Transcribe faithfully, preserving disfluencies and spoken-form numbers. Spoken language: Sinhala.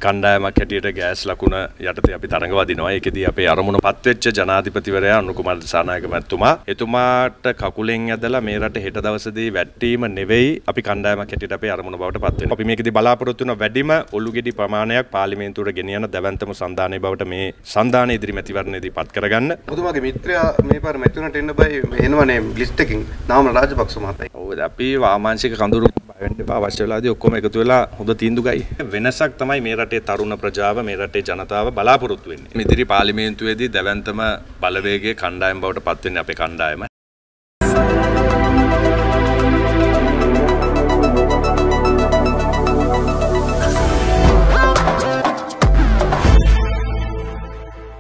කණ්ඩායමක් හැටියට ගෑස් ලකුණ යටතේ අපි තරඟ වදිනවා. ඒකෙදී අපේ අරමුණපත් වෙච්ච ජනාධිපතිවරයා අනුකුමාර දිසානායක මැතිතුමා එතුමාට කකුලෙන් ඇදලා මේ රට හෙට දවසේදී වැටීම නෙවෙයි අපි කණ්ඩායමක් හැටියට අපේ අරමුණ බවට පත් වෙනවා. අපි මේකෙදී බලාපොරොත්තු වෙන වැඩිම ඔලුගෙඩි ප්‍රමාණයක් පාර්ලිමේන්තුවට ගෙනියන දැවැන්තම සන්ධානයේ බවට මේ සන්ධානයේ ඉදිරි මැතිවරණයේදී පත් කරගන්න. ඔබතුමාගේ මිත්‍රයා මේ පාර මැතිවරණට එන්න බයි එනවනේ ලිස්ට් එකකින් නාම රාජපක්ෂ මහත්තයා. ඔව් අපි වාමාංශික කඳුරු බය වෙන්න එපා. අවශ්‍ය වෙලාවදී ඔක්කොම එකතු වෙලා හොඳ තීන්දුව ගයි. වෙනසක් තමයි මේ රටේ තරුණ ප්‍රජාව මේ රටේ ජනතාව බලාපොරොත්තු වෙන්නේ. ඉදිරි පාර්ලිමේන්තුවේදී දැවැන්තම බලවේගයේ කණ්ඩායම බවට පත් වෙන්නේ අපේ කණ්ඩායම.